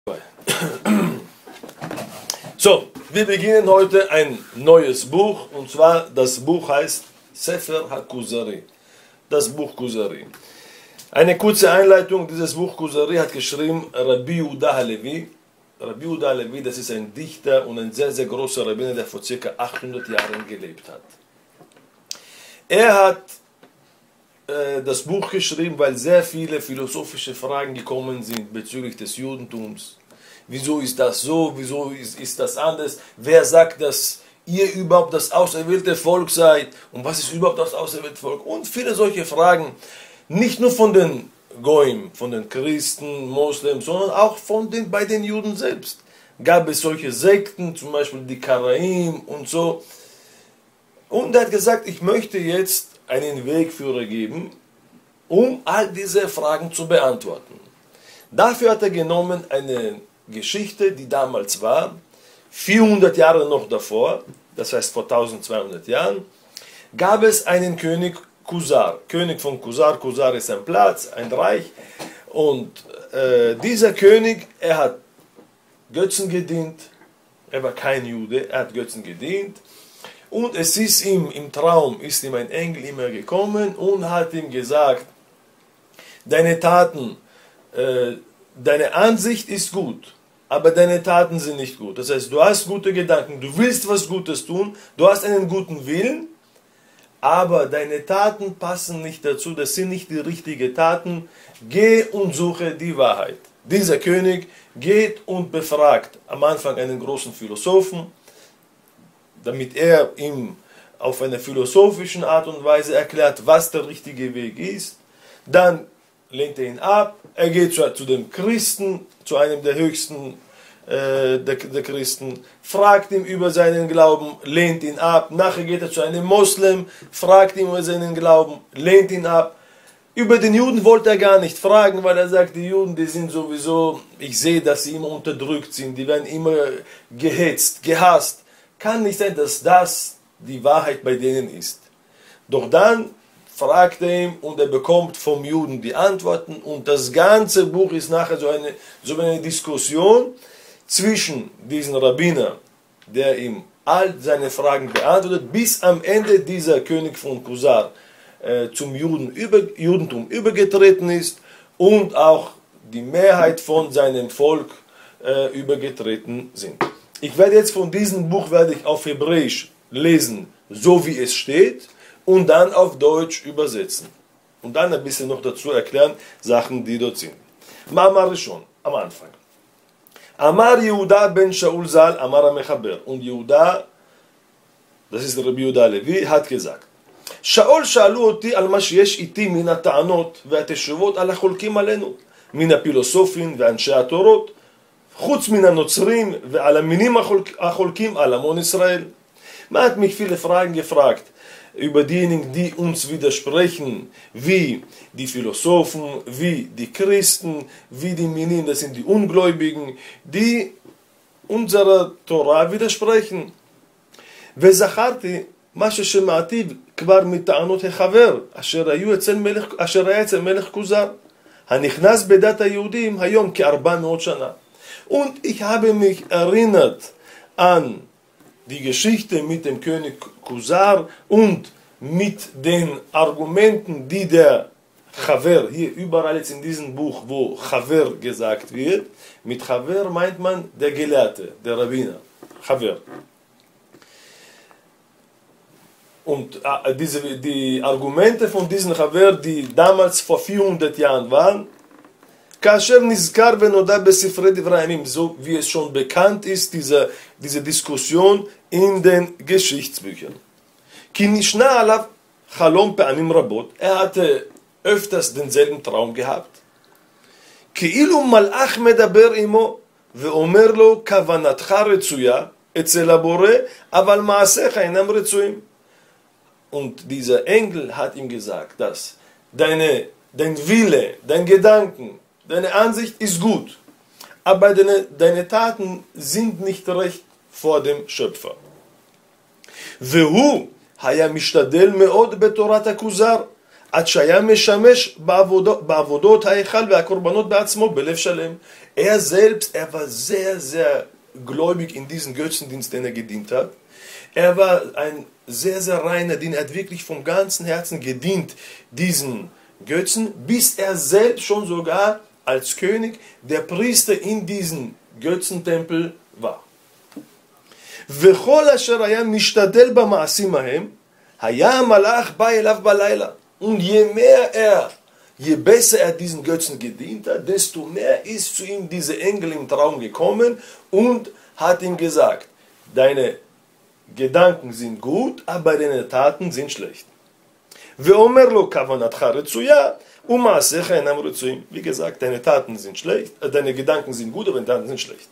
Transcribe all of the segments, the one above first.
So, wir beginnen heute ein neues Buch, und zwar das Buch heißt Sefer HaKuzari, das Buch Kuzari. Eine kurze Einleitung, dieses Buch Kuzari hat geschrieben Rabbi Yehuda Halevi. Rabbi Yehuda Halevi, das ist ein Dichter und ein sehr, sehr großer Rabbiner, der vor ca. 800 Jahren gelebt hat. Er hat das Buch geschrieben, weil sehr viele philosophische Fragen gekommen sind bezüglich des Judentums. Wieso ist das so? Wieso ist das anders? Wer sagt, dass ihr überhaupt das auserwählte Volk seid? Und was ist überhaupt das auserwählte Volk? Und viele solche Fragen, nicht nur von den Goyim, von den Christen, Moslems, sondern auch bei den Juden selbst. Gab es solche Sekten, zum Beispiel die Karaim und so. Und er hat gesagt, ich möchte jetzt einen Wegführer geben, um all diese Fragen zu beantworten. Dafür hat er genommen eine Geschichte, die damals war, 400 Jahre noch davor, das heißt vor 1200 Jahren, gab es einen König Kusar, König von Kusar. Kusar ist ein Platz, ein Reich, und dieser König, er hat Götzen gedient, er war kein Jude, er hat Götzen gedient. Und es ist ihm, im Traum ist ihm ein Engel immer gekommen und hat ihm gesagt, deine Taten, deine Ansicht ist gut, aber deine Taten sind nicht gut. Das heißt, du hast gute Gedanken, du willst was Gutes tun, du hast einen guten Willen, aber deine Taten passen nicht dazu, das sind nicht die richtigen Taten. Geh und suche die Wahrheit. Dieser König geht und befragt am Anfang einen großen Philosophen, damit er ihm auf eine philosophische Art und Weise erklärt, was der richtige Weg ist. Dann lehnt er ihn ab, er geht zu dem Christen, zu einem der höchsten der Christen, fragt ihn über seinen Glauben, lehnt ihn ab. Nachher geht er zu einem Moslem, fragt ihn über seinen Glauben, lehnt ihn ab. Über den Juden wollte er gar nicht fragen, weil er sagt, die Juden, die sind sowieso, ich sehe, dass sie immer unterdrückt sind, die werden immer gehetzt, gehasst. Kann nicht sein, dass das die Wahrheit bei denen ist. Doch dann fragt er ihn und er bekommt vom Juden die Antworten, und das ganze Buch ist nachher so eine Diskussion zwischen diesem Rabbiner, der ihm all seine Fragen beantwortet, bis am Ende dieser König von Kusar zum Judentum übergetreten ist und auch die Mehrheit von seinem Volk übergetreten sind. Ich werde jetzt von diesem Buch auf Hebräisch lesen, so wie es steht, und dann auf Deutsch übersetzen. Und dann ein bisschen noch dazu erklären, Sachen, die dort sind. Ma'amar schon, am Anfang. Amar Yehuda ben Shaul Zal, Amar HaMechaber. Und Yehuda, das ist Rabbi Yehuda Halevi, hat gesagt, שאול שאלו אותי על מה שיש איתי מן הטענות והתשובות על החולקים עלינו, מן הפילוסופים ואנשי התורות, חוץ מן הנוצרים ועל המינים החולקים על המון ישראל. Man hat mich viele Fragen gefragt über diejenigen, die uns widersprechen, wie die Philosophen, wie die Christen, wie die Minim, das sind die Ungläubigen, die unserer Torah widersprechen. וזכרתי מה ששמעתי כבר מטענות החבר אשר היה אצל מלך כוזר, הנכנס בדת היהודים היום כ-400 שנה. Und ich habe mich erinnert an die Geschichte mit dem König Kusar und mit den Argumenten, die der Chaver, hier überall jetzt in diesem Buch, wo Chaver gesagt wird, mit Chaver meint man der Gelehrte, der Rabbiner, Chaver. Und die Argumente von diesem Chaver, die damals vor 400 Jahren waren, כאשר נזכר ונודע בספרי דברי הימים, so wie es schon bekannt ist, diese Diskussion in den Geschichtsbüchern. כי נשנה עליו חלום פעמים רבות, hatte öfters denselben Traum gehabt. כאילו מלאך מדבר עמו ואומר לו, כוונתך רצויה אצל הבורא, אבל מעשיך אינם רצויים. Und dieser Engel hat ihm gesagt, dass dein Wille, dein Gedanken, deine Ansicht ist gut, aber deine Taten sind nicht recht vor dem Schöpfer. והוא היה משתדל מאוד בתורת הכוזר, עד שהיה משמש בעבודות ההיכל והקורבנות בעצמו בלב שלם. Er selbst, er war sehr, sehr gläubig in diesen Götzendienst, den er gedient hat. Er war ein sehr, sehr reiner Diener, er hat wirklich vom ganzen Herzen gedient diesen Götzen, bis er selbst schon sogar als König der Priester in diesem Götzentempel war. וכל אשר היה משתדל במעשים ההם, היה המלאך בא אליו בלילה. Und je besser er diesen Götzen gedient hat, desto mehr ist zu ihm dieser Engel im Traum gekommen und hat ihm gesagt, deine Gedanken sind gut, aber deine Taten sind schlecht. ואומר לו, כוונתך רצויה, ומעשיך אינם רצויים. Wie gesagt, deine Taten sind schlecht, deine Gedanken sind gut, aber deine Taten sind schlecht.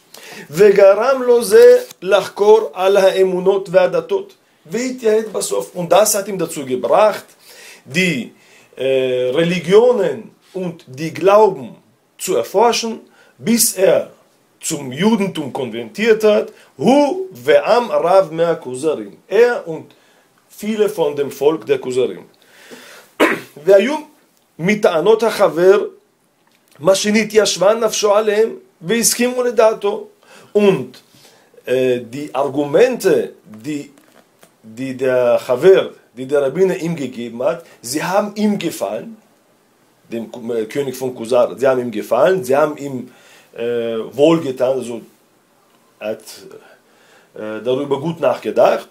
וגרם לו זה לחקור על האמונות והדתות. והתייעץ בסוף. Und das hat ihm dazu gebracht, die Religionen und die Glauben zu erforschen, bis er zum Judentum konvertiert hat. Hu ve'am rav מהכוזרים. Er und viele von dem Volk der Kuzarim. והיו מטענות החבר מה שנתיישבה נפשו עליהם והסכימו לדעתו. Und die Argumente, die der Chaver, die der Rabbiner ihm gegeben hat, sie haben ihm gefallen, dem König von Kusar, sie haben ihm gefallen, sie haben ihm wohlgetan, also er hat darüber gut nachgedacht.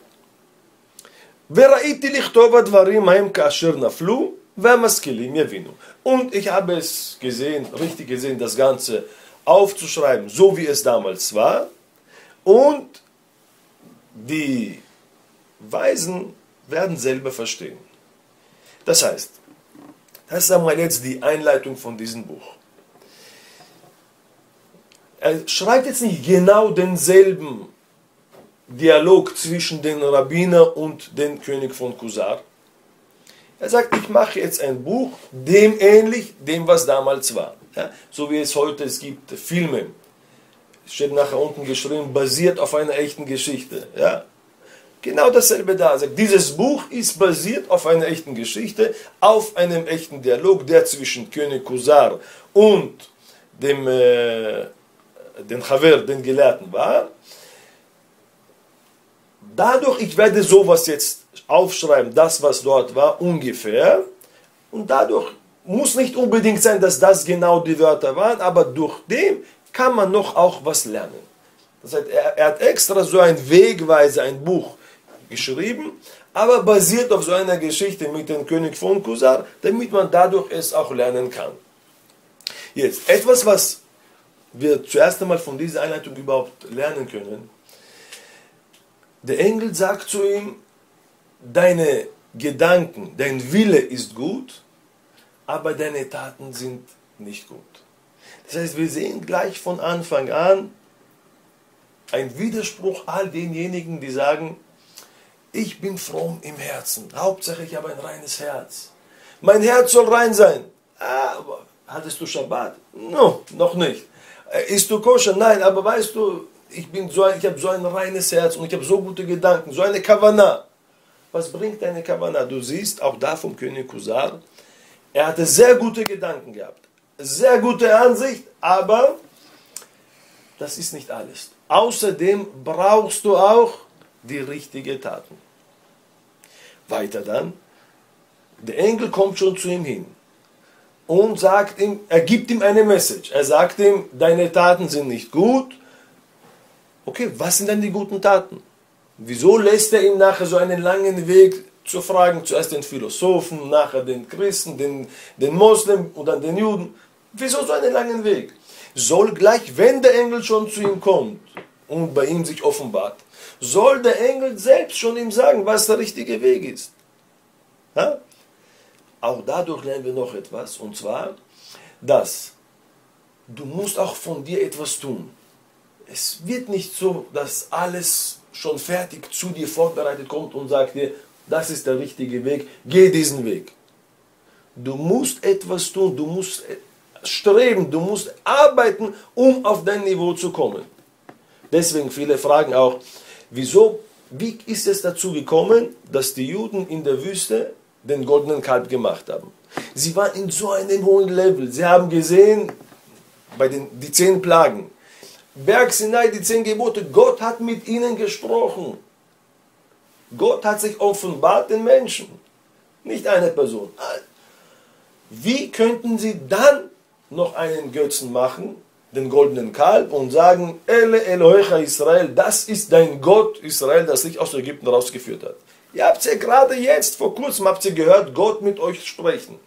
וראיתי לכתוב הדברים ההם כאשר נפלו והמשכילים יבינו. Und ich habe es gesehen, richtig gesehen, das Ganze aufzuschreiben, so wie es damals war, und die Weisen werden selber verstehen. Das heißt, das ist einmal jetzt die Einleitung von diesem Buch. Er schreibt jetzt nicht genau denselben Dialog zwischen den Rabbiner und dem König von Kusar. Er sagt, ich mache jetzt ein Buch, dem ähnlich, dem was damals war. Ja, so wie es heute, es gibt Filme, es steht nachher unten geschrieben, basiert auf einer echten Geschichte. Ja, genau dasselbe da. Er sagt, dieses Buch ist basiert auf einer echten Geschichte, auf einem echten Dialog, der zwischen König Kusar und dem Chaver, den Gelehrten war. Dadurch, ich werde sowas jetzt aufschreiben, das was dort war, ungefähr, und dadurch muss nicht unbedingt sein, dass das genau die Wörter waren, aber durch dem kann man noch auch was lernen. Das heißt, er hat extra so ein Wegweiser, ein Buch geschrieben, aber basiert auf so einer Geschichte mit dem König von Kusar, damit man dadurch es auch lernen kann. Jetzt, etwas, was wir zuerst einmal von dieser Einleitung überhaupt lernen können. Der Engel sagt zu ihm, deine Gedanken, dein Wille ist gut, aber deine Taten sind nicht gut. Das heißt, wir sehen gleich von Anfang an einen Widerspruch all denjenigen, die sagen, ich bin fromm im Herzen, Hauptsache ich habe ein reines Herz. Mein Herz soll rein sein. Aber hattest du Schabbat? No, noch nicht. Isst du Koscher? Nein, aber weißt du, ich habe so ein reines Herz und ich habe so gute Gedanken, so eine Kavanah. Was bringt eine Kavanah? Du siehst, auch da vom König Kusar, er hatte sehr gute Gedanken gehabt, sehr gute Ansicht, aber das ist nicht alles. Außerdem brauchst du auch die richtigen Taten. Weiter dann, der Engel kommt schon zu ihm hin und sagt ihm, er gibt ihm eine Message. Er sagt ihm, deine Taten sind nicht gut. Okay, was sind denn die guten Taten? Wieso lässt er ihm nachher so einen langen Weg zu fragen, zuerst den Philosophen, nachher den Christen, den Moslem und dann den Juden? Wieso so einen langen Weg? Soll gleich, wenn der Engel schon zu ihm kommt und bei ihm sich offenbart, soll der Engel selbst schon ihm sagen, was der richtige Weg ist. Ja? Auch dadurch lernen wir noch etwas, und zwar, dass du musst auch von dir etwas tun. Es wird nicht so, dass alles schon fertig zu dir vorbereitet kommt und sagt dir, das ist der richtige Weg, geh diesen Weg. Du musst etwas tun, du musst streben, du musst arbeiten, um auf dein Niveau zu kommen. Deswegen viele fragen auch, wie ist es dazu gekommen, dass die Juden in der Wüste den goldenen Kalb gemacht haben. Sie waren in so einem hohen Level. Sie haben gesehen, bei die 10 Plagen, Berg Sinai, die 10 Gebote, Gott hat mit ihnen gesprochen. Gott hat sich offenbart den Menschen, nicht eine Person. Wie könnten sie dann noch einen Götzen machen, den goldenen Kalb, und sagen, Ele Elohecha Israel, das ist dein Gott Israel, das dich aus Ägypten rausgeführt hat. Ihr habt ja gerade jetzt, vor kurzem habt ihr gehört, Gott mit euch sprechen.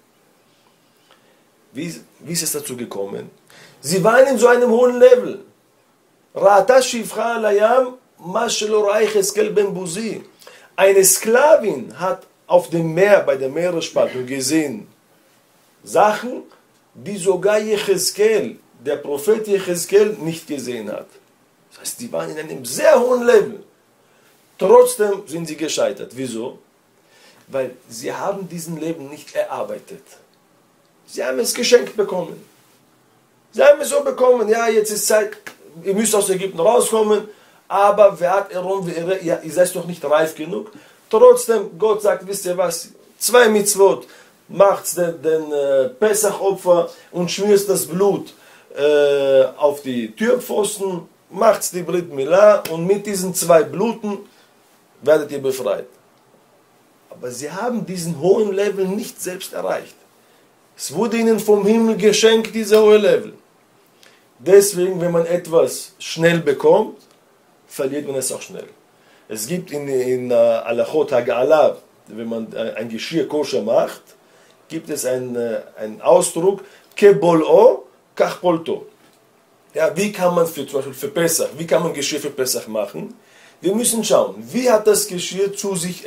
Wie ist es dazu gekommen? Sie waren in so einem hohen Level. Ra'ata shifcha alayam ma shelo ra'a Yechezkel ben Buzi. Eine Sklavin hat auf dem Meer, bei der Meeresspaltung gesehen, Sachen, die sogar Yechezkel, der Prophet Yechezkel, nicht gesehen hat. Das heißt, die waren in einem sehr hohen Level. Trotzdem sind sie gescheitert. Wieso? Weil sie haben diesen Leben nicht erarbeitet. Sie haben es geschenkt bekommen. Sie haben es so bekommen, ja, jetzt ist Zeit, ihr müsst aus Ägypten rauskommen, aber wer hat ja, ihr seid doch nicht reif genug. Trotzdem, Gott sagt, wisst ihr was, 2 Mitzvot, macht den Pessachopfer und schmiert das Blut auf die Türpfosten, macht die Brit Milah, und mit diesen 2 Bluten werdet ihr befreit. Aber sie haben diesen hohen Level nicht selbst erreicht. Es wurde ihnen vom Himmel geschenkt, dieser hohe Level. Deswegen, wenn man etwas schnell bekommt, verliert man es auch schnell. Es gibt in Alachot Hag'ala, wenn man ein Geschirr koscher macht, gibt es einen Ausdruck, Kebol'o, Kachpolto. Ja, wie kann man zum Beispiel für Pesach, wie kann man Geschirr für Pesach machen? Wir müssen schauen, wie hat das Geschirr zu sich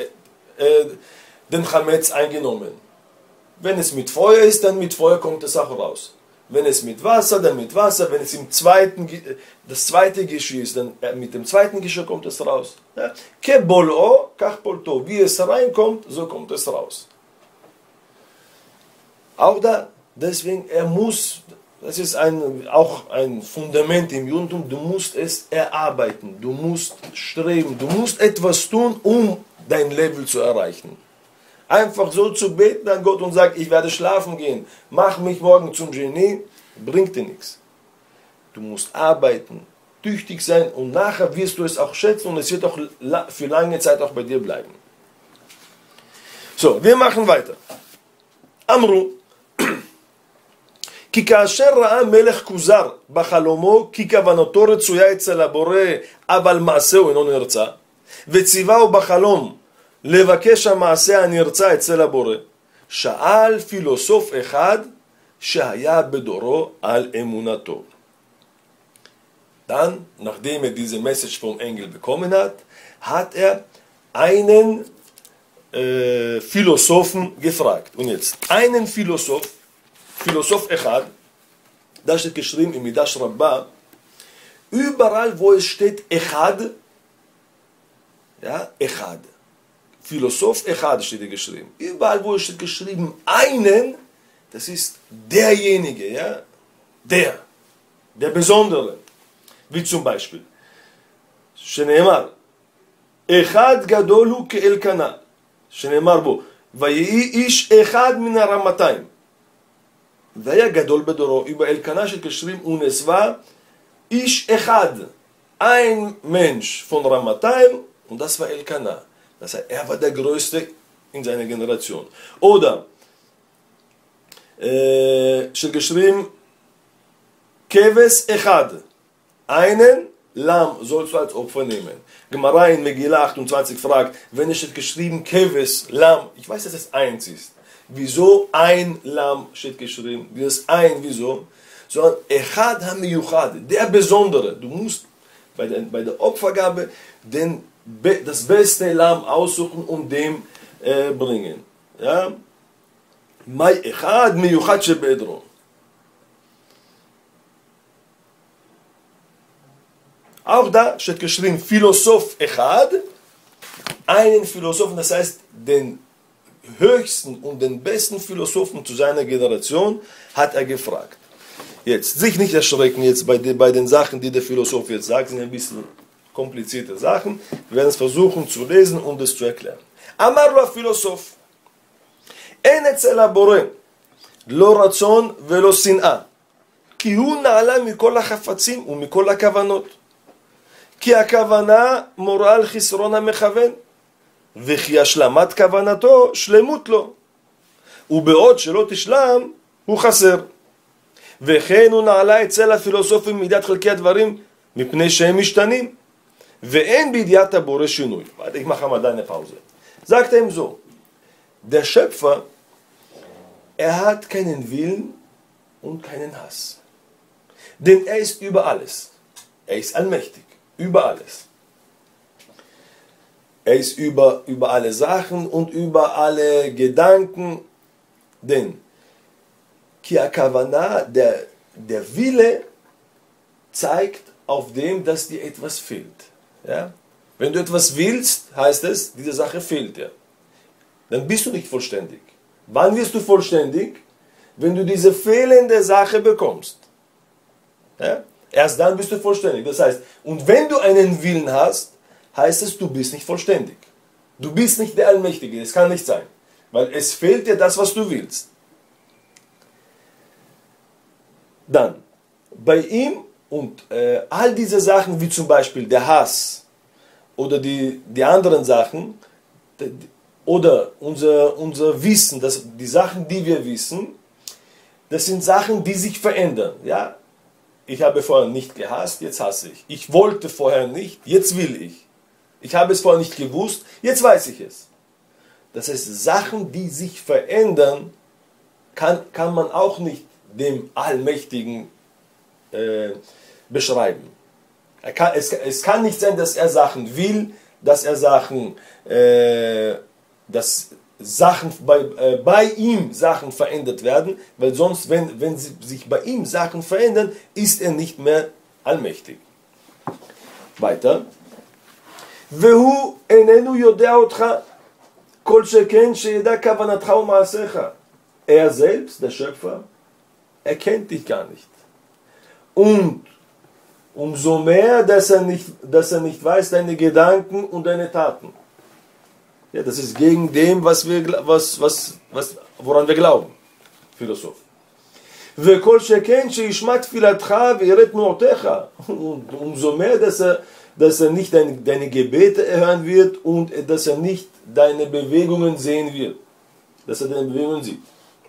den Chametz eingenommen. Wenn es mit Feuer ist, dann mit Feuer kommt es auch raus. Wenn es mit Wasser, dann mit Wasser. Wenn es das zweite Geschirr ist, dann mit dem zweiten Geschirr kommt es raus. Kebol'o, kachpolto. Wie es reinkommt, so kommt es raus. Auch da, deswegen, das ist auch ein Fundament im Judentum, du musst es erarbeiten, du musst streben, du musst etwas tun, um dein Level zu erreichen. Einfach so zu beten an Gott und sagen, ich werde schlafen gehen, mach mich morgen zum Genie, bringt dir nichts. Du musst arbeiten, tüchtig sein, und nachher wirst du es auch schätzen, und es wird auch für lange Zeit auch bei dir bleiben. So, wir machen weiter. Amru, כי כאשר ראה מלך כוזר בחלומו כי כוונתו רצויה אצל הבורא אבל מעשהו אינו נרצה, וציווהו בחלום לבקש המעשה הנרצה אצל הבורא, שאל פילוסוף אחד שהיה בדורו על אמונתו. Dann, nachdem diese Message vom Engel bekommen hat einen Philosophen gefragt. Und jetzt, einen Philosoph Echad, da steht geschrieben im Midrash Rabbah, überall wo es steht Echad, ja, Echad, Philosoph Echad steht geschrieben, überall wo es steht geschrieben einen, das ist derjenige, ja, der Besondere, wie zum Beispiel, שנאמר, אחד גדול הוא כאלקנה, שנאמר בו, ויהי איש אחד מן הרמתיים, והיה גדול בדורו, über Elkanah steht geschrieben, und es war Ish Echad, ein Mensch von Ramatayim, und das war Elkanah. Das heißt, er war der Größte in seiner Generation. Oder steht geschrieben, Keves Echad, einen Lamm sollst du als Opfer nehmen. Gemara in Megillah 28 fragt, wenn es steht geschrieben, Keves, Lamm, ich weiß, dass es eins ist. Wieso ein Lamm steht geschrieben? Dieses ein, wieso? Sondern Echad HaMiyuchad, der Besondere. Du musst bei der Opfergabe das beste Lamm aussuchen und dem bringen. Ja? Mai Echad Miyuchad Shebedro. Auch da steht geschrieben, Philosoph Echad, einen Philosophen, das heißt den höchsten und den besten Philosophen zu seiner Generation, hat er gefragt. Jetzt, sich nicht erschrecken jetzt bei den Sachen, die der Philosoph jetzt sagt, sind ein bisschen komplizierte Sachen. Wir werden es versuchen zu lesen und es zu erklären. Amar la Philosoph, אין אצל הבורא לא רצון ולא שנאה, כי הוא נעלה מכל החפצים ומכל הכוונות. כי הכוונה מורה על חסרון המכוון, וכי השלמת כוונתו שלמות לו, ובעוד שלא תשלם הוא חסר. וכן הוא נעלה אצל הפילוסופים מידת חלקי הדברים, מפני שהם משתנים, ואין בידיעת הבורא שינוי. Ich mache mal eine Pause. Sagt ihm so, der Schöpfer, hat keinen Willen und keinen Hass. Denn er ist über alles. Er ist allmächtig, über alles. Er ist über alle Sachen und über alle Gedanken. Denn Ki Akavana, der Wille zeigt auf dem, dass dir etwas fehlt. Ja? Wenn du etwas willst, heißt es, diese Sache fehlt dir. Dann bist du nicht vollständig. Wann wirst du vollständig? Wenn du diese fehlende Sache bekommst. Ja? Erst dann bist du vollständig. Das heißt, und wenn du einen Willen hast, heißt es, du bist nicht vollständig. Du bist nicht der Allmächtige. Das kann nicht sein. Weil es fehlt dir das, was du willst. Dann, bei ihm und all diese Sachen, wie zum Beispiel der Hass oder die anderen Sachen, oder unser Wissen, die Sachen, die wir wissen, das sind Sachen, die sich verändern. Ja? Ich habe vorher nicht gehasst, jetzt hasse ich. Ich wollte vorher nicht, jetzt will ich. Ich habe es vorher nicht gewusst, jetzt weiß ich es. Das heißt, Sachen, die sich verändern, kann man auch nicht dem Allmächtigen beschreiben. Es kann nicht sein, dass er Sachen will, dass er Sachen, dass Sachen bei ihm Sachen verändert werden, weil sonst, wenn sich bei ihm Sachen verändern, ist er nicht mehr allmächtig. Weiter. והוא איננו יודע אותך, כל שכן שידע כוונתך ומעשיך. Er selbst, der Schöpfer, erkennt dich gar nicht. Und umso mehr, dass er nicht weiß deine Gedanken und deine Taten. Ja, das ist gegen dem, woran wir glauben, Philosoph. וכל שכן שישמע תפילתך ויראה תנועותיך. Und umso mehr, dass er nicht deine Gebete erhören wird und dass er nicht deine Bewegungen sehen wird. Dass er deine Bewegungen sieht.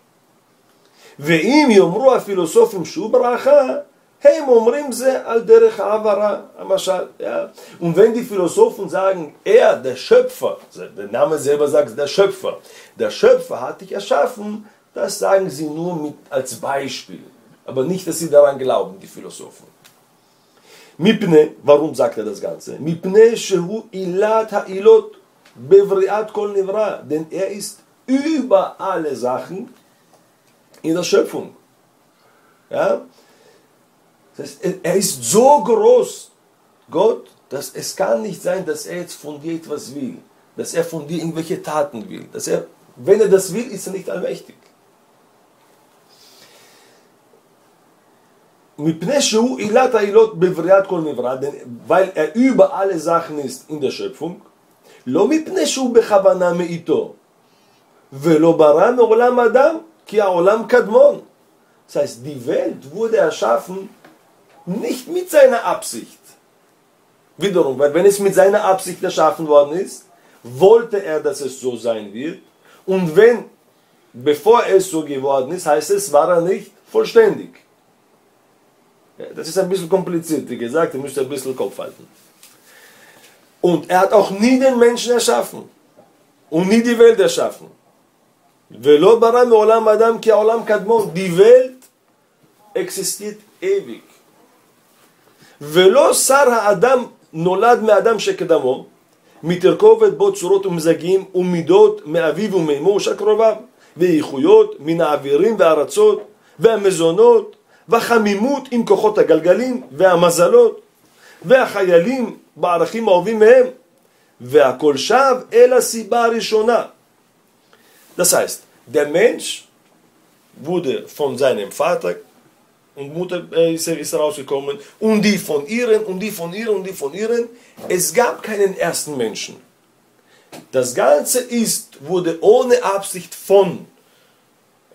ואם יאמרו הפילוסופים שהוא ברכה, הם אומרים זה על דרך העברה, המשל. Ja? Und wenn die Philosophen sagen, er, der Schöpfer, der Name selber sagt, der Schöpfer hat dich erschaffen, das sagen sie nur als Beispiel. Aber nicht, dass sie daran glauben, die Philosophen. Mipne, warum sagt er das Ganze? Mipne shehu ilat ha'ilot bevriat kol nivra. Denn er ist über alle Sachen in der Schöpfung. Ja? Das heißt, er ist so groß, Gott, dass es kann nicht sein, dass er jetzt von dir etwas will. Dass er von dir irgendwelche Taten will. Wenn er das will, ist er nicht allmächtig. Weil er über alle Sachen ist in der Schöpfung. Das heißt, die Welt wurde erschaffen nicht mit seiner Absicht. Wiederum, weil wenn es mit seiner Absicht erschaffen worden ist, wollte er, dass es so sein wird. Und bevor es so geworden ist, heißt es, war er nicht vollständig. Ja, das ist ein bisschen kompliziert, wie gesagt, ihr müsst ein bisschen Kopf halten. Und er hat auch nie den Menschen erschaffen und nie die Welt erschaffen. Die Welt existiert ewig. ולא שר האדם נולד מאדם שקדמו, מתרכובת בו צורות ומזגים ומידות מאביו ומאמו ושקרוביו, ואיכויות מן האווירים והארצות והמזונות והחמימות עם כוחות הגלגלים והמזלות והחיילים בערכים האהובים מהם, והכל שב אל הסיבה הראשונה. Das heißt, der Mensch wurde von seinem Vater und Mutter ist rausgekommen und die von ihren und die von ihren und die von ihren. Es gab keinen ersten Menschen. Das Ganze wurde ohne Absicht von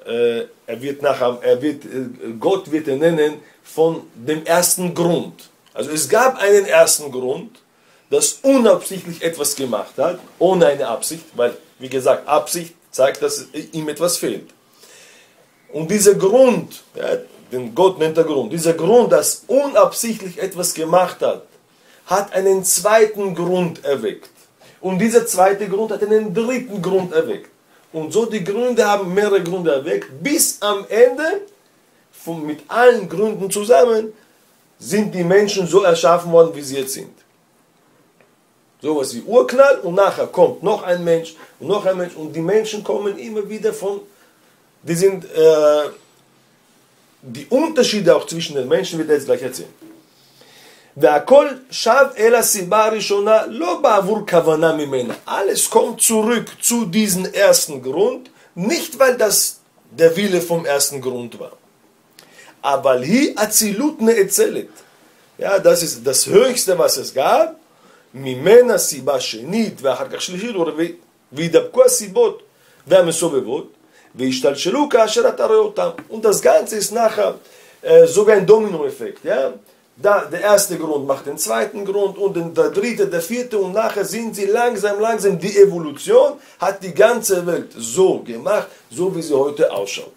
Gott wird ihn nennen von dem ersten Grund. Also es gab einen ersten Grund, das unabsichtlich etwas gemacht hat, ohne eine Absicht, weil, wie gesagt, Absicht zeigt, dass ihm etwas fehlt. Und dieser Grund, ja, den Gott nennt der Grund, dieser Grund, das unabsichtlich etwas gemacht hat, hat einen zweiten Grund erweckt. Und dieser zweite Grund hat einen dritten Grund erweckt. Und so die Gründe haben mehrere Gründe erweckt, bis am Ende, mit allen Gründen zusammen, sind die Menschen so erschaffen worden, wie sie jetzt sind. Sowas wie Urknall und nachher kommt noch ein Mensch und noch ein Mensch und die Menschen kommen immer wieder die sind, die Unterschiede auch zwischen den Menschen wird er jetzt gleich erzählen. Alles kommt zurück zu diesem ersten Grund, nicht weil das der Wille vom ersten Grund war. Aber hi Azilut ne'etzelet. Ja, das ist das Höchste, was es gab. Mimena siba shenit ואחר כך שלישית, וידבקו הסיבות והמסובבות והשתלשלו כאשר אתה רואה אותם. Und das Ganze ist nachher sogar ein Dominoeffekt. Ja? Der erste Grund macht den zweiten Grund und der dritte, der vierte und nachher sind sie langsam, die Evolution hat die ganze Welt so gemacht, so wie sie heute ausschaut.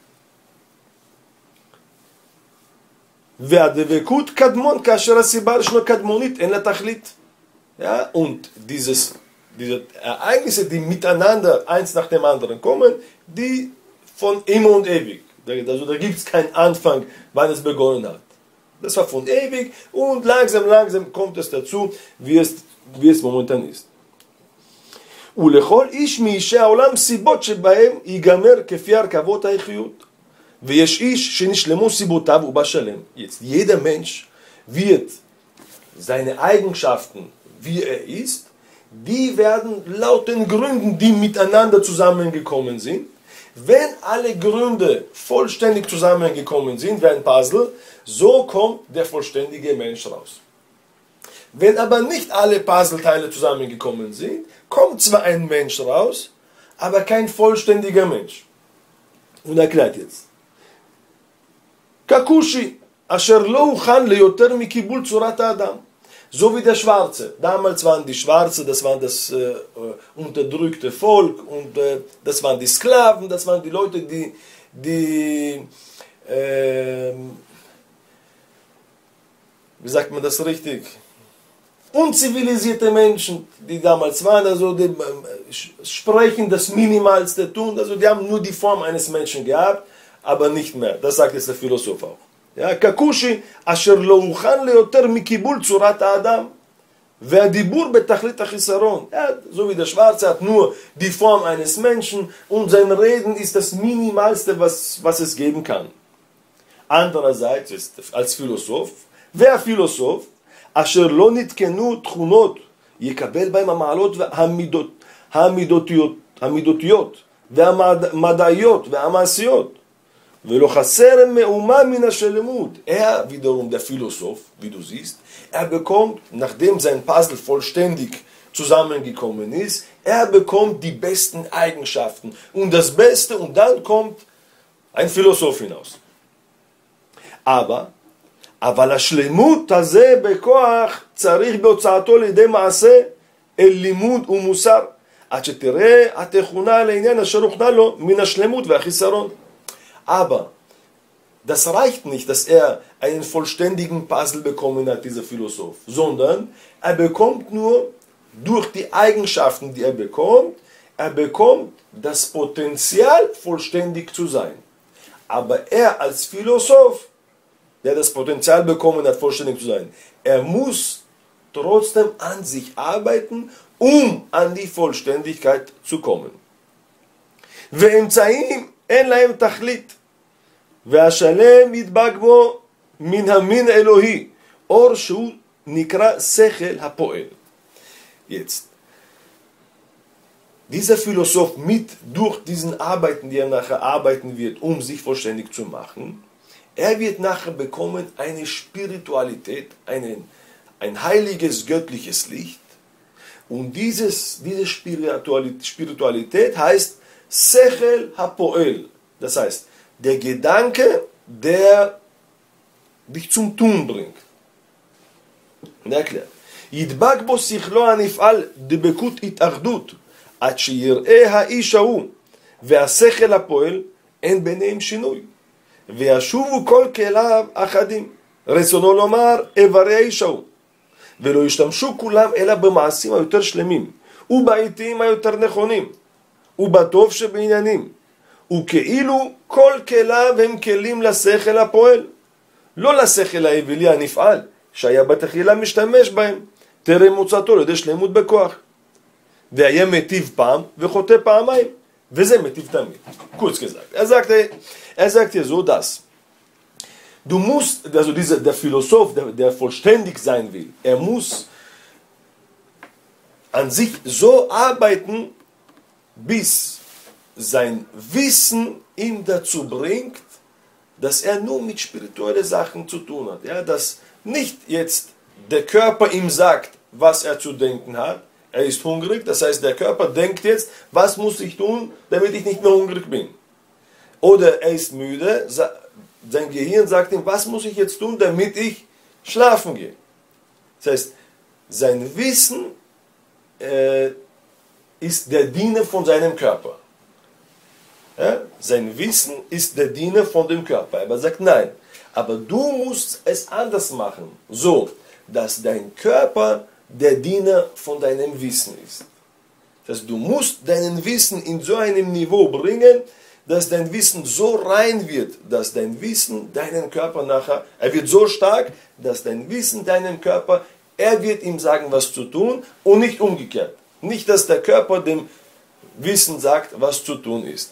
והדבקות קדמון כאשר הסיבה הראשונה קדמונית אין לה תכלית. Ja, und diese Ereignisse, die miteinander eins nach dem anderen kommen, die von immer und ewig. Also da gibt es keinen Anfang, wann es begonnen hat. Das war von ewig und langsam kommt es dazu, wie es momentan ist. ולכל איש מאישי העולם סיבות שבהם ייגמר כפי הרכבות האיכיות. ויש איש שנשלמו סיבותיו ובשלם. Jetzt jeder Mensch wird seine Eigenschaften, wie er ist, die werden laut den Gründen, die miteinander zusammengekommen sind, wenn alle Gründe vollständig zusammengekommen sind, wie ein Puzzle, so kommt der vollständige Mensch raus. Wenn aber nicht alle Puzzleteile zusammengekommen sind, kommt zwar ein Mensch raus, aber kein vollständiger Mensch. Und erklärt jetzt. Kakushi, asher lo uchan leyoter mikibul tzurat ha'adam. So wie der Schwarze. Damals waren die Schwarze, das war das unterdrückte Volk und das waren die Sklaven, das waren die Leute, die wie sagt man das richtig? Unzivilisierte Menschen, die damals waren, also die sprechen das Minimalste tun, also die haben nur die Form eines Menschen gehabt, aber nicht mehr. Das sagt jetzt der Philosoph auch. Ja, ככושי אשר לא הוכן ליותר מקיבול צורת האדם והדיבור בתכלית החיסרון. Ja, so wie der Schwarze hat nur die Form eines Menschen und sein Reden ist das Minimalste, was es geben kann. Andererseits ist als Philosoph, wer Philosoph, אשר לא נתקנו תכונות יקבל בהם המעלות המידותיות והמדעיות והמעשיות. ולא חסר מאומה מן השלמות. Wiederum der Philosoph, wie du siehst, bekommt, nachdem sein Puzzle vollständig zusammengekommen ist, bekommt die besten Eigenschaften und das Beste und dann kommt ein Philosoph hinaus. אבל השלמות הזה בכוח צריך בהוצאתו לידי מעשה אל לימוד ומוסר עד שתראה התכונה לעניין אשר הוכנה לו מן השלמות והחיסרון. Aber das reicht nicht, dass er einen vollständigen Puzzle bekommen hat, dieser Philosoph, sondern er bekommt nur durch die Eigenschaften, die er bekommt das Potenzial, vollständig zu sein. Aber er als Philosoph, der das Potenzial bekommen hat, vollständig zu sein, er muss trotzdem an sich arbeiten, um an die Vollständigkeit zu kommen. ואמצעים אין להם תכלית, והשלם ידבק בו מן המין אלוהי, אור שהוא נקרא שכל הפועל. Jetzt, dieser Philosoph durch diesen Arbeiten, die er nachher arbeiten wird, um sich vollständig zu machen, er wird nachher bekommen eine Spiritualität, ein heiliges, göttliches Licht. Und diese Spiritualität heißt Sechel HaPoel, Das heißt, der Gedanke, der dich zum Tun bringt. נקלר. ידבק בו שכלו הנפעל דבקות התאחדות, עד שיראה האיש ההוא והשכל הפועל, אין ביניהם שינוי. וישובו כל כליו אחדים. רצונו לומר, איברי האיש ההוא. ולא ישתמשו כולם אלא במעשים היותר שלמים, ובעיתיים היותר נכונים, ובטוב שבעניינים. וכאילו כל כליו הם כלים לשכל הפועל. לא לשכל האווילי הנפעל, שהיה בתחילה משתמש בהם, טרם מוצאתו על ידי שלמות בכוח. והיה מטיב פעם וחוטא פעמיים, וזה מטיב תמיד. Kurz gesagt. Er sagte so das. Du musst, also der Philosoph, der vollständig sein will, er muss an sich so arbeiten, bis sein Wissen ihn dazu bringt, dass er nur mit spirituellen Sachen zu tun hat. Ja, dass nicht jetzt der Körper ihm sagt, was er zu denken hat. Er ist hungrig, das heißt, der Körper denkt jetzt, was muss ich tun, damit ich nicht mehr hungrig bin. Oder er ist müde, sein Gehirn sagt ihm, was muss ich jetzt tun, damit ich schlafen gehe. Das heißt, sein Wissen ist der Diener von seinem Körper. Ja? Sein Wissen ist der Diener von dem Körper. Aber er sagt, nein, aber du musst es anders machen, so, dass dein Körper der Diener von deinem Wissen ist. Das heißt, du musst dein Wissen in so einem Niveau bringen, dass dein Wissen so rein wird, dass dein Wissen deinen Körper nachher, er wird so stark, dass dein Wissen deinen Körper, er wird ihm sagen, was zu tun und nicht umgekehrt. Nicht, dass der Körper dem Wissen sagt, was zu tun ist.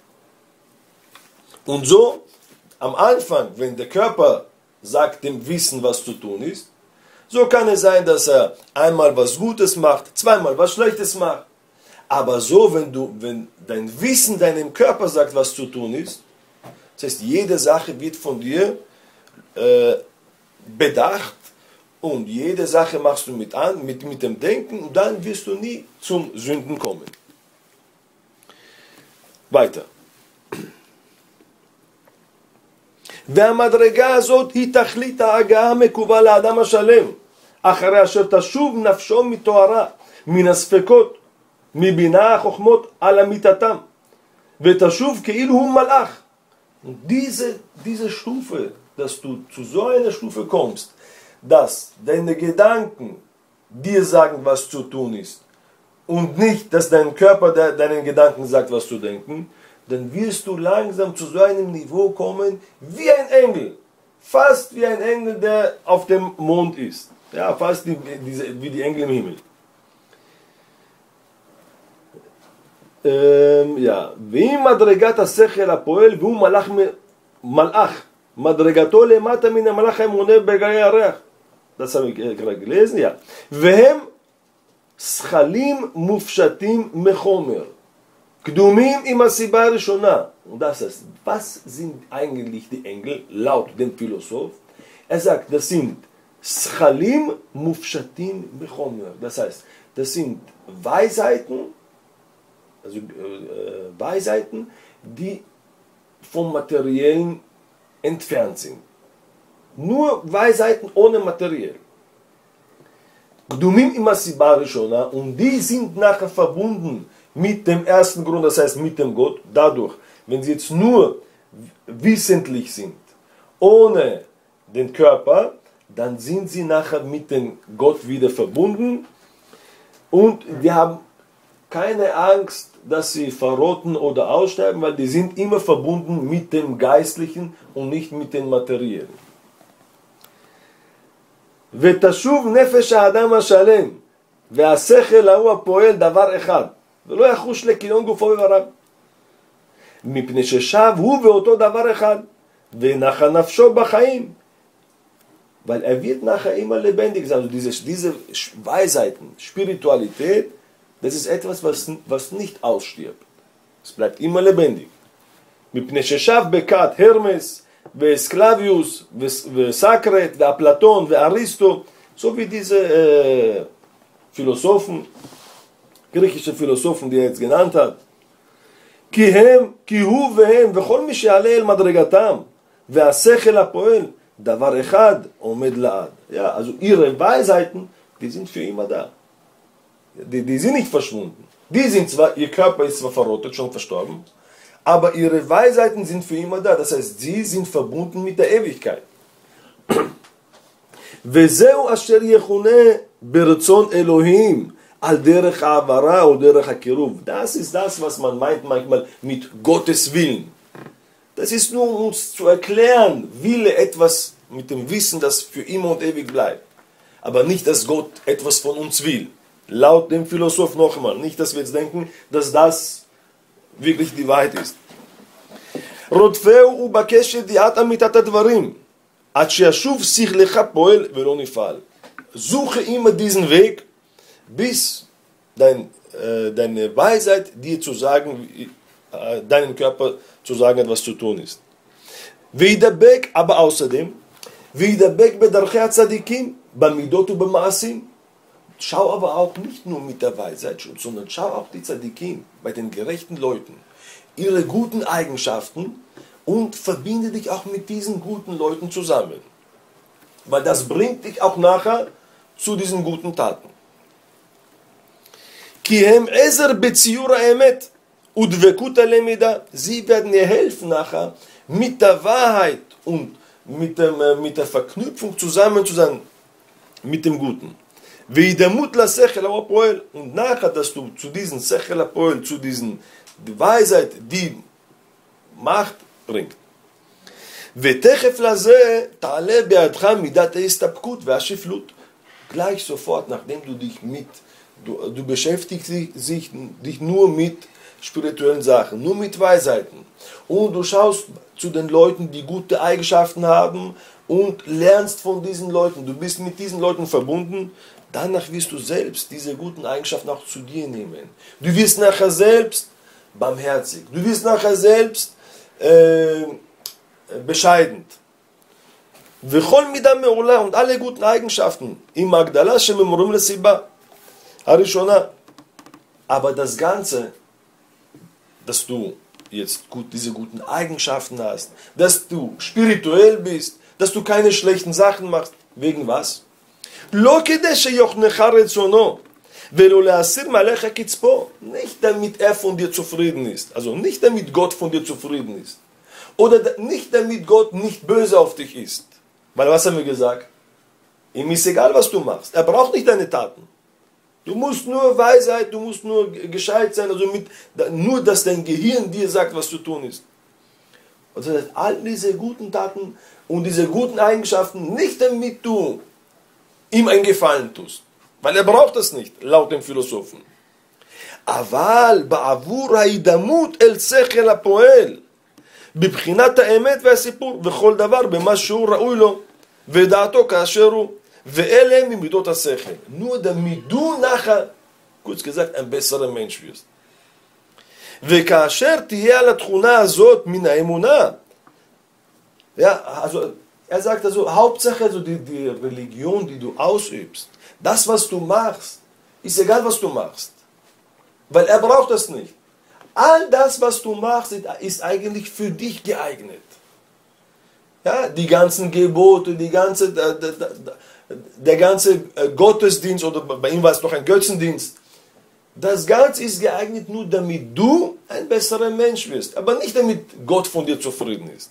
Und so, am Anfang, wenn der Körper sagt dem Wissen, was zu tun ist, so kann es sein, dass er einmal was Gutes macht, zweimal was Schlechtes macht. Aber so, wenn dein Wissen deinem Körper sagt, was zu tun ist, das heißt, jede Sache wird von dir bedacht und jede Sache machst du mit dem Denken und dann wirst du nie zum Sünden kommen. Weiter. והמדרגה הזאת היא תכלית ההגעה המקובל לאדם השלם, אחרי אשר תשוב נפשו מתוארה, מן הספקות, מבינה החוכמות על אמיתתם, ותשוב כאילו הוא מלאך. Und diese Stufe, dass du zu so einer Stufe kommst, dass deine Gedanken dir sagen, was zu tun ist, und nicht, dass dein Körper deinen Gedanken sagt, was zu denken, dann wirst du langsam zu so einem Niveau kommen, wie ein Engel. Fast wie ein Engel, der auf dem Mond ist. Ja, fast wie die Engel im Himmel. Ja. ואם מדרגת השכל הפועל, והוא מלאך, מדרגתו למטה מן המלאך המונה בגיא הירח. Das habe ich gerade gelesen, ja. והם שכלים מופשטים מחומר. Kdumim im Asiba Rishona. Und das heißt, was sind eigentlich die Engel, laut dem Philosoph? Er sagt, das sind Schalim Mufshatim Bechomer. Das heißt, das sind Weisheiten, also Weisheiten, die vom Materiellen entfernt sind. Nur Weisheiten ohne Materiell. Kdumim im Asiba Rishona. Und die sind nachher verbunden mit dem ersten Grund, das heißt mit dem Gott, dadurch, wenn sie jetzt nur wissentlich sind, ohne den Körper, dann sind sie nachher mit dem Gott wieder verbunden und die haben keine Angst, dass sie verrotten oder aussterben, weil die sind immer verbunden mit dem Geistlichen und nicht mit dem Materiellen. ותשוב נפש האדם השלם והשכל ההוא הפועל דבר אחד ולא יחוש לכיליון גופו ובריו, מפני ששב הוא באותו דבר אחד, ונחה נפשו בחיים. Weil er wird nachher immer lebendig sein. Also diese Weisheiten, Spiritualität, das ist etwas, was nicht ausstirbt. Es bleibt immer lebendig. מפני ששב בכת הרמס ואסקלביוס וסקרט ואפלטון ואריסטו, so wie diese Philosophen, griechische Philosophen, die er jetzt genannt hat, כי הוא והם וכל מי שעלה אל מדרגתם והשכל הפועל, דבר אחד עומד לעד. Ja, also ihre Weisheiten, die sind für immer da. Die sind nicht verschwunden. Die sind zwar, ihr Körper ist zwar verrottet, schon verstorben, aber ihre Weisheiten sind für immer da. Das heißt, sie sind verbunden mit der Ewigkeit. וזהו אשר יכונה ברצון אלוהים על דרך העברה או דרך הקירוב. Das ist das, was man meint manchmal mit Gottes Willen. Das ist nur, um uns zu erklären, Wille etwas mit dem Wissen, das für immer und ewig bleibt. Aber nicht, dass Gott etwas von uns will. Laut dem Philosoph noch einmal. Nicht, dass wir jetzt denken, dass das wirklich die Wahrheit ist. רודפהו ובקש ידיעת אמיתת הדברים, עד שישוב שכלך פועל ולא נפעל. Suche immer diesen Weg, bis deine Weisheit dir zu sagen, deinem Körper zu sagen, was zu tun ist. וידבק, aber außerdem, וידבק בדרכי הצדיקים, במידות ובמעשים. Schau aber auch nicht nur mit der Weisheit, sondern schau auch die Tzadikim, bei den gerechten Leuten, ihre guten Eigenschaften und verbinde dich auch mit diesen guten Leuten zusammen. Weil das bringt dich auch nachher zu diesen guten Taten. כי הם עזר בציור האמת ודבקות הלמידה. Sie werden dir helfen nachher, mit der Wahrheit und mit der Verknüpfung zusammen zu sein, mit dem Guten. וידמות לשכל הפועל. Und nachher, dass du zu diesem Sechel הפועל, zu diesen Weisheit, die Macht bringt. ותכף לזה תעלה בידך מידת ההסתפקות והשפלות. Gleich sofort, nachdem du beschäftigst dich nur mit spirituellen Sachen, nur mit Weisheiten. Und du schaust zu den Leuten, die gute Eigenschaften haben und lernst von diesen Leuten. Du bist mit diesen Leuten verbunden. Danach wirst du selbst diese guten Eigenschaften auch zu dir nehmen. Du wirst nachher selbst barmherzig. Du wirst nachher selbst bescheiden. וכל מידה מעולה und alle guten Eigenschaften עם ההגדלה שממורים לסיבה הראשונה. Aber das Ganze, dass du jetzt diese guten Eigenschaften hast, dass du spirituell bist, dass du keine schlechten Sachen machst, wegen was? לא כדי שיוכנך רצונו ולא להסיר מעליך קצפו. Nicht damit er von dir zufrieden ist, also nicht damit Gott von dir zufrieden ist. Oder nicht damit Gott nicht böse auf dich ist. Weil was haben wir gesagt? Ihm ist egal, was du machst. Er braucht nicht deine Taten. Du musst nur Weisheit, du musst nur gescheit sein, also nur, dass dein Gehirn dir sagt, was zu tun ist. Und das heißt, all diese guten Taten und diese guten Eigenschaften, nicht damit du ihm einen Gefallen tust. Weil er braucht das nicht, laut dem Philosophen. אבל בעבור ההידמות אל שכל הפועל בבחינת האמת והסיפור וכל דבר במה שהוא ראוי לו ודעתו כאשר הוא ואלה ממידות השכל. Nur damit du nachher, kurz gesagt, ein besserer Mensch wirst. וכאשר תהיה על התכונה הזאת מן האמונה, ja, also er sagt also, Hauptsache also die Religion, die du ausübst, das was du machst, ist egal was du machst, weil er braucht das nicht. All das, was du machst, ist eigentlich für dich geeignet. Ja, die ganzen Gebote, der ganze Gottesdienst, oder bei ihm war es noch ein Götzendienst, das Ganze ist geeignet nur, damit du ein besserer Mensch wirst, aber nicht damit Gott von dir zufrieden ist.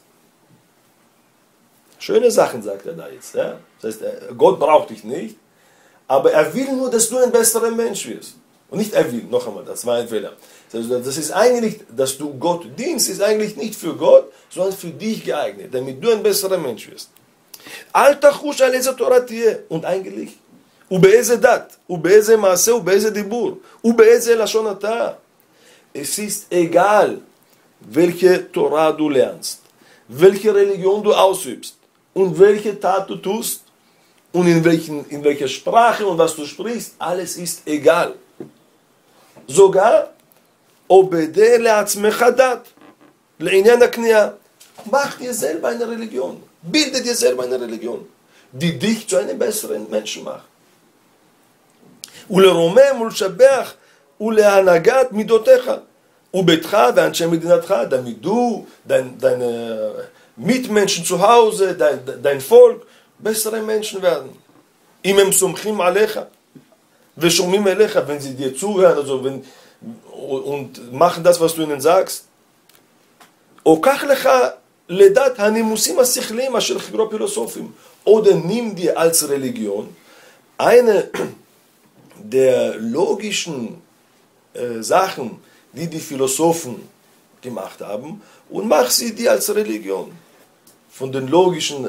Schöne Sachen, sagt er da jetzt. Ja? Das heißt, Gott braucht dich nicht, aber er will nur, dass du ein besserer Mensch wirst. Und nicht er will, noch einmal, das war ein Fehler. Das ist eigentlich, dass du Gott dienst, ist eigentlich nicht für Gott, sondern für dich geeignet, damit du ein besserer Mensch wirst. אל תחוש על איזה תורה תהיה, und eigentlich, ובאיזה דת, ובאיזה מעשה, ובאיזה דיבור, ובאיזה לשון אתה. Es ist egal, welche Torah du lernst, welche Religion du ausübst, und welche Tat du tust, und in welcher Sprache und was du sprichst, alles ist egal. Sogar, עובדה לעצמך דת, לעניין הכניעה. Mach dir selber eine Religion. Bilde dir selber eine Religion, die dich zu einem besseren Menschen macht. ולרומם ולשבח ולהנהגת מידותיך Ubetcha ve'anshe medinatcha, damit du, deine Mitmenschen zu Hause, dein Volk, bessere Menschen werden. Imem sumchim alecha, veshomim elecha, wenn sie dir zuhören, also und machen das, was du ihnen sagst. Okach lecha ledat hanimusim asichlim asher chibro Philosophim. Oder nimm dir als Religion eine der logischen Sachen, die die Philosophen gemacht haben, und mach sie dir als Religion. Von den logischen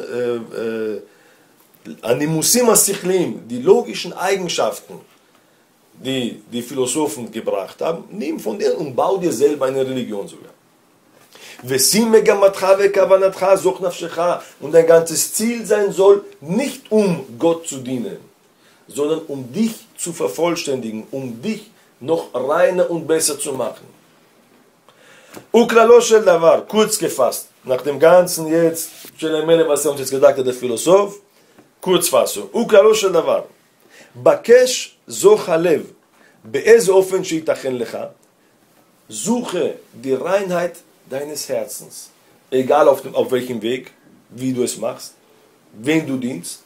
Animusim asichlim, die logischen Eigenschaften, die die Philosophen gebracht haben, nimm von denen und bau dir selber eine Religion sogar. Und dein ganzes Ziel sein soll, nicht um Gott zu dienen, sondern um dich zu vervollständigen, um dich noch reiner und besser zu machen. Uklalo shel davar, kurz gefasst, nach dem ganzen jetzt, was uns jetzt gesagt hat, der Philosoph, Kurzfassung. Uklalo shel davar, bakesh zoch halev, be'ez ofen sheitachen lecha, suche die Reinheit deines Herzens, egal auf welchem Weg, wie du es machst, wen du dienst.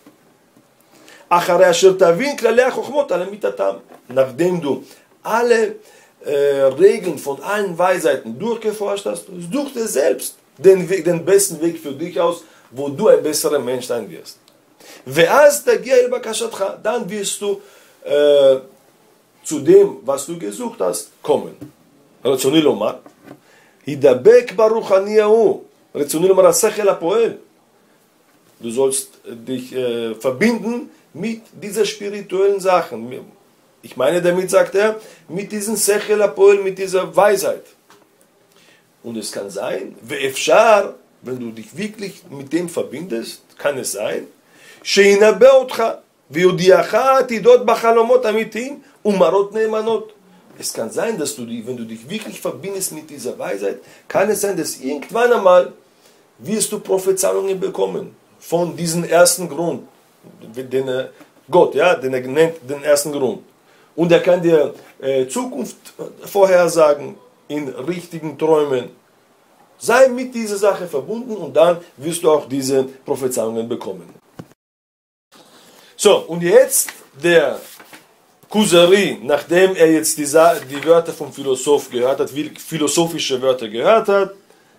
Nachdem du alle Regeln von allen Weisheiten durchgeforscht hast, such dir selbst den besten Weg für dich aus, wo du ein besserer Mensch sein wirst. Dann wirst du zu dem, was du gesucht hast, kommen. רצוני לומר, הידבק ברוחני ההוא, רצוני לומר, השכל הפועל. Du sollst dich verbinden mit dieser spirituellen Sachen. Ich meine damit, sagt er, mit diesem Sechel Apoel, mit dieser Weisheit. Und es kann sein, ve'efshar, wenn du dich wirklich mit dem verbindest, kann es sein, sheinabe otcha, ve'yodiacha atidot bachalomot amitim, umarot neemanot. Es kann sein, dass wenn du dich wirklich verbindest mit dieser Weisheit, kann es sein, dass irgendwann einmal wirst du Prophezeiungen bekommen von diesem ersten Grund, den Gott, ja, den er nennt, den ersten Grund. Und er kann dir Zukunft vorhersagen in richtigen Träumen. Sei mit dieser Sache verbunden und dann wirst du auch diese Prophezeiungen bekommen. So, und jetzt der Kuzari, nachdem er jetzt die Wörter vom Philosoph gehört hat, philosophische Wörter gehört hat.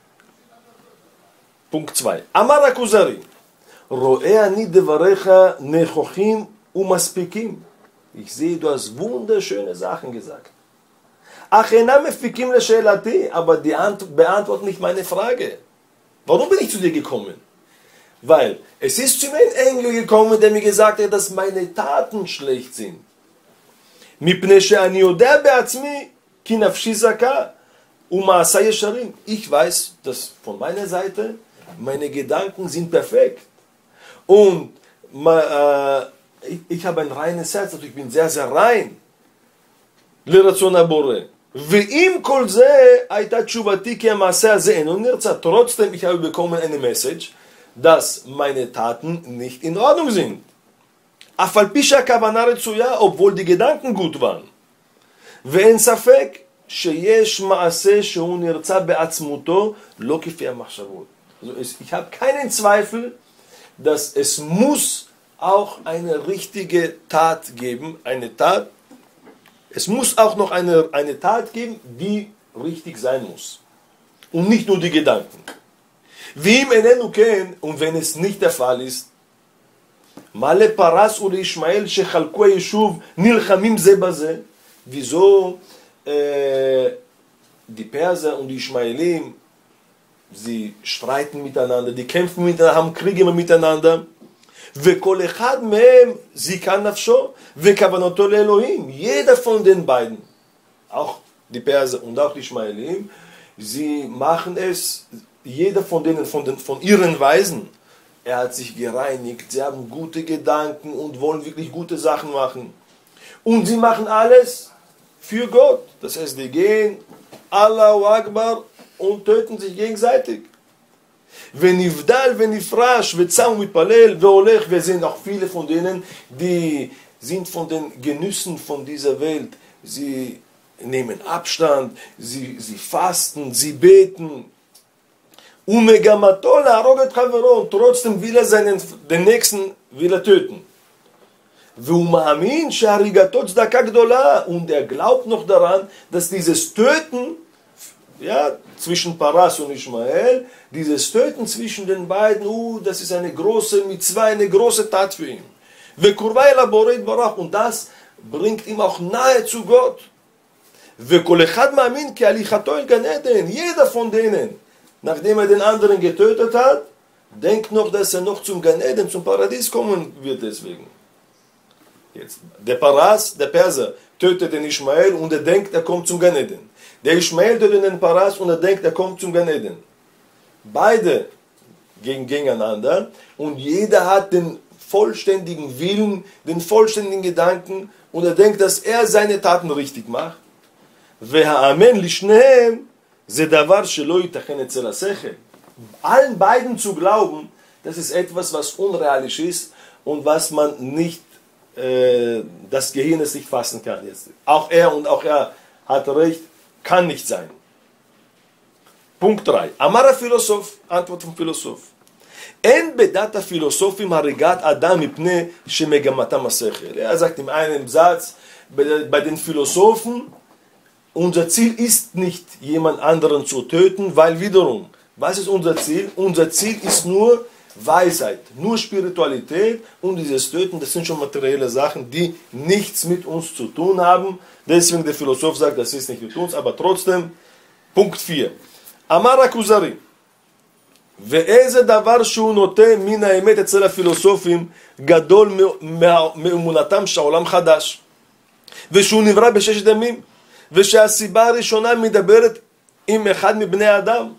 Punkt 2. Amar Kuzari, ro'e ani devarecha nechochim umaspikim. Ich sehe, du hast wunderschöne Sachen gesagt. Ach enam mefikim lesheilati, aber die beantworten nicht meine Frage. Warum bin ich zu dir gekommen? Weil es ist zu mir ein Engel gekommen, der mir gesagt hat, dass meine Taten schlecht sind. Ich weiß, dass von meiner Seite meine Gedanken sind perfekt. Und ich habe ein reines Herz, also ich bin sehr, sehr rein. Trotzdem, ich habe bekommen eine Message, dass meine Taten nicht in Ordnung sind. Obwohl die Gedanken gut waren. ואין ספק שיש מעשה שהוא נרצה בעצמותו לא כפי המחשבות. Ich habe keinen Zweifel, dass es muss auch eine richtige Tat geben, eine Tat. Es muss auch noch eine Tat geben, die richtig sein muss. Und nicht nur die Gedanken. Wie im Enenu ken, und wenn es nicht der Fall ist, Male Paras und Ishmael shechalku hayeshuv nilchamim ze baze. Wieso die Perser und die Ishmaelim, sie streiten miteinander, die kämpfen miteinander, haben Kriege miteinander. וכל אחד מהם זיכה נפשו וכוונתו לאלוהים. Jeder von den beiden, auch die Perser und auch die Ishmaelim, sie machen es, jeder von denen, von ihren Weisen, er hat sich gereinigt, sie haben gute Gedanken und wollen wirklich gute Sachen machen. Und sie machen alles für Gott. Das heißt, die gehen Allahu Akbar und töten sich gegenseitig. ונבדל ונפרש וצם ומתפלל והולך, וסehen auch viele von denen, die sind von den Genüssen von dieser Welt, sie nehmen Abstand, sie fasten, sie beten. Und trotzdem will er den Nächsten will er töten. Und er glaubt noch daran, dass dieses Töten, ja, zwischen Paras und Ishmael, dieses Töten zwischen den beiden, das ist eine große Mitzvah, eine große Tat für ihn. Und das bringt ihm auch nahe zu Gott. Jeder von denen, nachdem er den anderen getötet hat, denkt noch, dass er noch zum Gan Eden, zum Paradies kommen wird deswegen. Jetzt, der Perser, tötet den Ishmael und er denkt, er kommt zum Gan Eden. Der Ishmael tötet den Paras und er denkt, er kommt zum Gan Eden. Beide gegeneinander und jeder hat den vollständigen Willen, den vollständigen Gedanken und er denkt, dass er seine Taten richtig macht. Allen beiden zu glauben, das ist etwas, was unrealistisch ist und was man nicht, das Gehirn es nicht fassen kann. Jetzt. Auch er hat recht, kann nicht sein. Punkt 3. Amara Philosoph, Antwort vom Philosoph. En bedat Philosophim harigat Adam mipne shemegamatam asechel. Er sagt in einem Satz, bei den Philosophen, unser Ziel ist nicht, jemand anderen zu töten, weil wiederum, was ist unser Ziel? Unser Ziel ist nur Weisheit, nur Spiritualität und dieses Töten, das sind schon materielle Sachen, die nichts mit uns zu tun haben. Deswegen der Philosoph sagt, das ist nicht mit uns, aber trotzdem, Punkt 4. Amar הכוזרי, ואיזה דבר שהוא נוטה מן האמת אצל הפילוסופים גדול מאמונתם שהעולם חדש ושהוא נברא בששת ימים ושהסיבה הראשונה מדברת עם אחד מבני האדם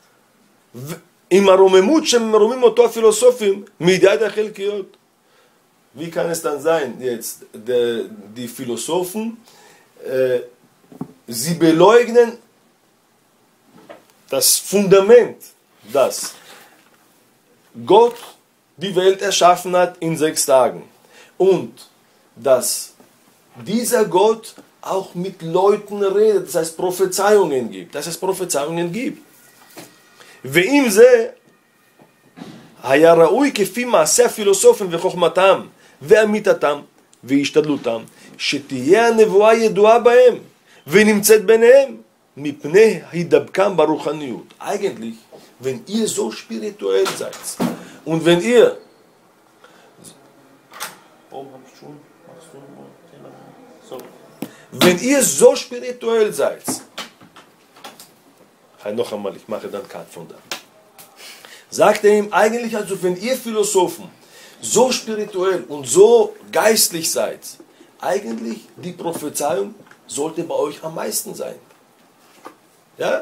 עם הרוממות שמרומים אותו הפילוסופים מידיעת החלקיות. Wie kann es dann sein, jetzt die Philosophen, sie beleugnen das Fundament, dass Gott die Welt erschaffen hat in 6 Tagen und dass dieser Gott auch mit Leuten redet, das heißt Prophezeiungen gibt, ועם זה היה ראוי כפי מעשה הפילוסופים וחוכמתם ואמיתתם והשתדלותם שתהיה הנבואה ידועה בהם ונמצאת ביניהם מפני הידבקם ברוחניות. Eigentlich, wenn ihr so spirituell seid und wenn ihr so spirituell seid, noch einmal, ich mache dann Cut von da. Sagt er ihm eigentlich, also wenn ihr Philosophen so spirituell und so geistlich seid, eigentlich die Prophezeiung sollte bei euch am meisten sein. Ja?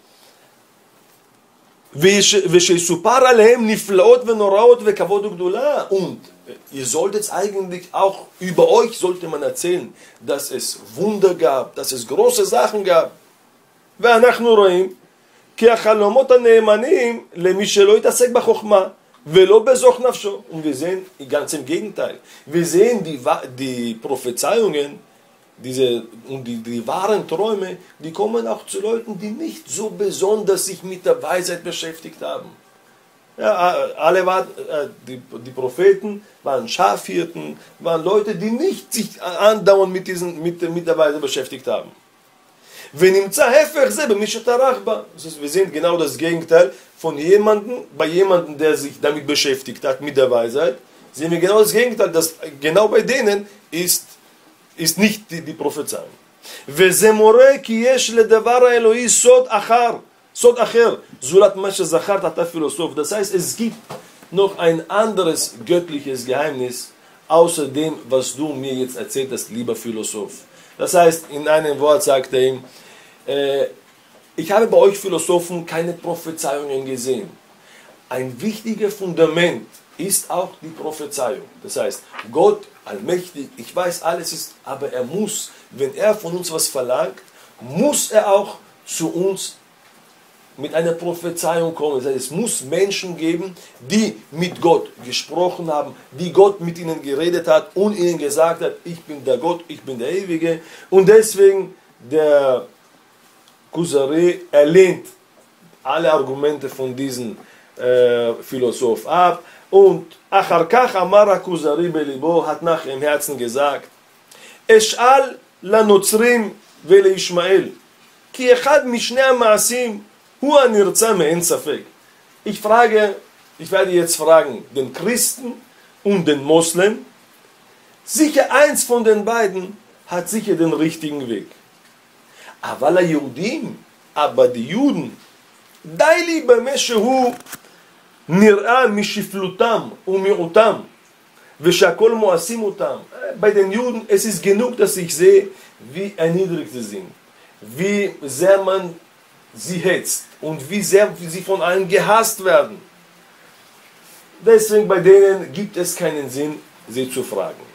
ושסופר עליהם נפלאות ונוראות וכבוד וגדולה. Und ihr solltet eigentlich auch, über euch sollte man erzählen, dass es Wunder gab, dass es große Sachen gab. ואנחנו רואים כי החלומות הנאמנים למי שלא יתעסק בחוכמה ולא בזוך נפשו. Und wir sehen ganz im Gegenteil. Wir sehen die Prophezeiungen, die wahren Träume, die kommen auch zu Leuten, die nicht so besonders sich mit der Weisheit beschäftigt haben. Ja, die Propheten waren Schafhirten, waren Leute, die nicht sich andauernd mit der Weisheit beschäftigt haben. ונמצא הפך זה במי שטרח בה. Wir sehen genau das Gegenteil von bei jemandem, der sich damit beschäftigt hat, mit der Weisheit, sehen wir genau das Gegenteil, dass genau bei denen ist nicht die Prophezeiung. וזה מורה כי יש לדבר האלוהי סוד אחר, זולת מה שזכרת אתה פילוסוף. Das heißt, es gibt noch ein anderes göttliches Geheimnis, außer dem, was du mir jetzt erzählt hast, lieber Philosoph. Das heißt, in einem Wort sagt er ihm, ich habe bei euch Philosophen keine Prophezeiungen gesehen. Ein wichtiges Fundament ist auch die Prophezeiung. Das heißt, Gott, allmächtig, ich weiß, alles ist, aber er muss, wenn er von uns was verlangt, muss er auch zu uns mit einer Prophezeiung kommen. Das heißt, es muss Menschen geben, die mit Gott gesprochen haben, die Gott mit ihnen geredet hat und ihnen gesagt hat, ich bin der Gott, ich bin der Ewige. Und deswegen der Kuzari, er lehnt alle Argumente von diesem Philosoph ab. Und אחר כך אמר הכוזרי בליבו, hat nach im Herzen gesagt, אשאל לנוצרים ולישמעאל, כי אחד משני המעשים הוא הנרצה מאין ספק. Ich werde jetzt fragen, den Christen und den Moslem, sicher eins von den beiden hat sicher den richtigen Weg. אבל היהודים, aber die Juden, די לי במה שהוא נראה משפלותם ומיעוטם, ושהכל מואסים אותם. Bei den Juden, es ist genug, dass ich sehe, wie erniedrigt sie sind, wie sehr man sie hetzt und wie sehr sie von allen gehasst werden. Deswegen bei denen gibt es keinen Sinn, sie zu fragen.